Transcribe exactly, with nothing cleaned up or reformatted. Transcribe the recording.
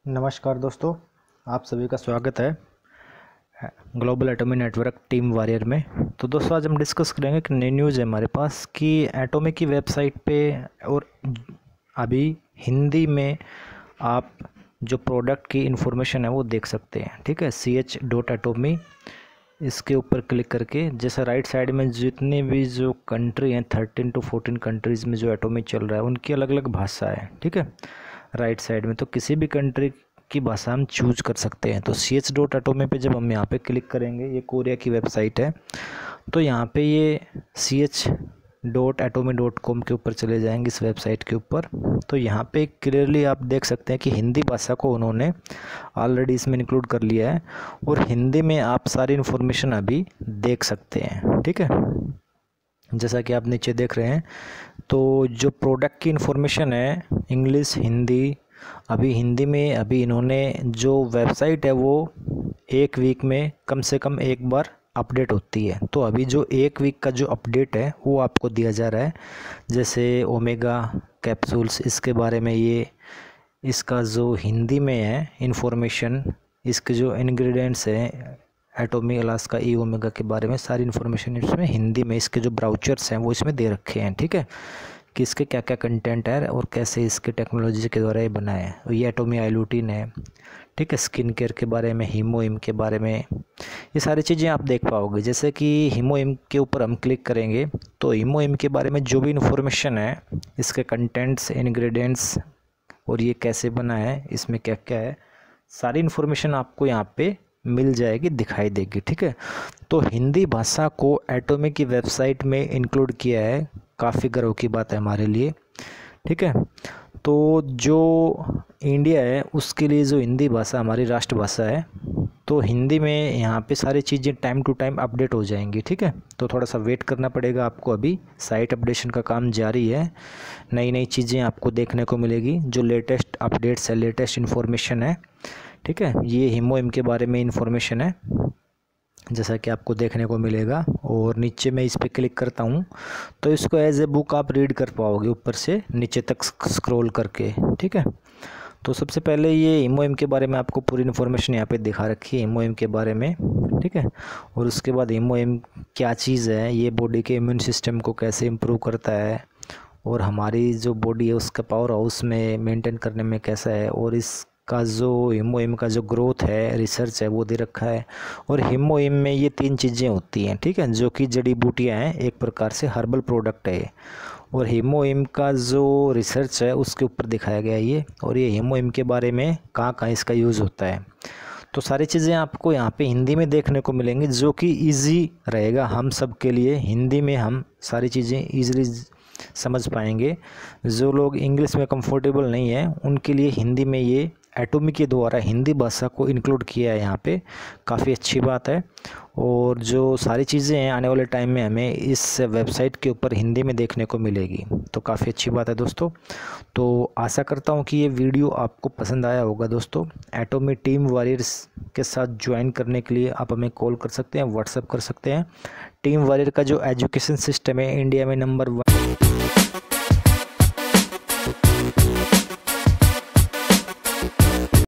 नमस्कार दोस्तों, आप सभी का स्वागत है global atomic network team warrior में। तो दोस्तों आज हम डिस्कस करेंगे कि नई न्यूज़ है हमारे पास कि एटॉमिक की वेबसाइट पे और अभी हिंदी में आप जो प्रोडक्ट की इंफॉर्मेशन है वो देख सकते हैं। ठीक है, सी एच डॉट एटोमी इसके ऊपर क्लिक करके, जैसे राइट साइड में जितने भी जो कंट्री हैं थर्टीन टू फोर्टीन कंट्रीज़ में जो एटॉमिक चल रहा है उनकी अलग अलग भाषा है। ठीक है, राइट साइड में तो किसी भी कंट्री की भाषा हम चूज कर सकते हैं। तो सी एच डॉट एटोमी पे जब हम यहाँ पे क्लिक करेंगे, ये कोरिया की वेबसाइट है, तो यहाँ पे ये C H dot Atomy dot com के ऊपर चले जाएंगे इस वेबसाइट के ऊपर। तो यहाँ पे क्लियरली आप देख सकते हैं कि हिंदी भाषा को उन्होंने ऑलरेडी इसमें इंक्लूड कर लिया है और हिंदी में आप सारी इन्फॉर्मेशन अभी देख सकते हैं। ठीक है, जैसा कि आप नीचे देख रहे हैं, तो जो प्रोडक्ट की इन्फॉर्मेशन है इंग्लिश हिंदी, अभी हिंदी में अभी इन्होंने जो वेबसाइट है वो एक वीक में कम से कम एक बार अपडेट होती है। तो अभी जो एक वीक का जो अपडेट है वो आपको दिया जा रहा है। जैसे ओमेगा कैप्सूल्स, इसके बारे में ये इसका जो हिंदी में है इन्फॉर्मेशन, इसके जो इंग्रेडिएंट्स हैं एटोमी अलास्का ई ओमेगा के बारे में सारी इन्फॉर्मेशन इसमें हिंदी में, इसके जो ब्राउचर्स हैं वो इसमें दे रखे हैं। ठीक है, कि इसके क्या क्या कंटेंट है और कैसे इसके टेक्नोलॉजी के द्वारा ये बना है। ये एटोमी आइलूटिन है। ठीक है, स्किन केयर के बारे में, हीमोइम के बारे में, ये सारी चीज़ें आप देख पाओगे। जैसे कि हीमोइम के ऊपर हम क्लिक करेंगे तो हीमोइम के बारे में जो भी इन्फॉर्मेशन है, इसके कंटेंट्स, इंग्रेडिएंट्स और ये कैसे बना है, इसमें क्या क्या है, सारी इन्फॉर्मेशन आपको यहाँ पे मिल जाएगी, दिखाई देगी। ठीक है, तो हिंदी भाषा को एटोमी की वेबसाइट में इंक्लूड किया है, काफ़ी गर्व की बात है हमारे लिए। ठीक है, तो जो इंडिया है उसके लिए जो हिंदी भाषा हमारी राष्ट्रभाषा है, तो हिंदी में यहाँ पे सारी चीज़ें टाइम टू टाइम अपडेट हो जाएंगी। ठीक है, तो थोड़ा सा वेट करना पड़ेगा आपको, अभी साइट अपडेशन का काम जारी है, नई नई चीज़ें आपको देखने को मिलेगी, जो लेटेस्ट अपडेट्स है, लेटेस्ट इन्फॉर्मेशन है। ठीक है, ये हीमोइम के बारे में इंफॉर्मेशन है जैसा कि आपको देखने को मिलेगा। और नीचे मैं इस पर क्लिक करता हूँ तो इसको एज ए बुक आप रीड कर पाओगे ऊपर से नीचे तक स्क्रॉल करके। ठीक है, तो सबसे पहले ये हीमोइम के बारे में आपको पूरी इन्फॉर्मेशन यहाँ पे दिखा रखी है हीमोइम के बारे में। ठीक है, और उसके बाद हीमोइम क्या चीज़ है, ये बॉडी के इम्यून सिस्टम को कैसे इम्प्रूव करता है और हमारी जो बॉडी है उसका पावर हाउस में मेंटेन करने में कैसा है, और इस का जो हीमोइम का जो ग्रोथ है, रिसर्च है, वो दे रखा है। और हीमोइम में ये तीन चीज़ें होती हैं। ठीक है, जो कि जड़ी बूटियाँ हैं, एक प्रकार से हर्बल प्रोडक्ट है। और हीमोइम का जो रिसर्च है उसके ऊपर दिखाया गया है ये, और ये हीमोइम के बारे में कहाँ कहाँ इसका यूज़ होता है। तो सारी चीज़ें आपको यहाँ पे हिंदी में देखने को मिलेंगी, जो कि ईजी रहेगा हम सब के लिए। हिंदी में हम सारी चीज़ें ईजिली समझ पाएंगे। जो लोग इंग्लिश में कंफर्टेबल नहीं है उनके लिए हिंदी में ये एटोमी के द्वारा हिंदी भाषा को इंक्लूड किया है यहाँ पे, काफ़ी अच्छी बात है। और जो सारी चीज़ें हैं आने वाले टाइम में हमें इस वेबसाइट के ऊपर हिंदी में देखने को मिलेगी, तो काफ़ी अच्छी बात है दोस्तों। तो आशा करता हूँ कि ये वीडियो आपको पसंद आया होगा दोस्तों। एटोमी टीम वॉरियर्स के साथ ज्वाइन करने के लिए आप हमें कॉल कर सकते हैं, व्हाट्सएप कर सकते हैं। टीम वॉरियर का जो एजुकेशन सिस्टम है इंडिया में नंबर वन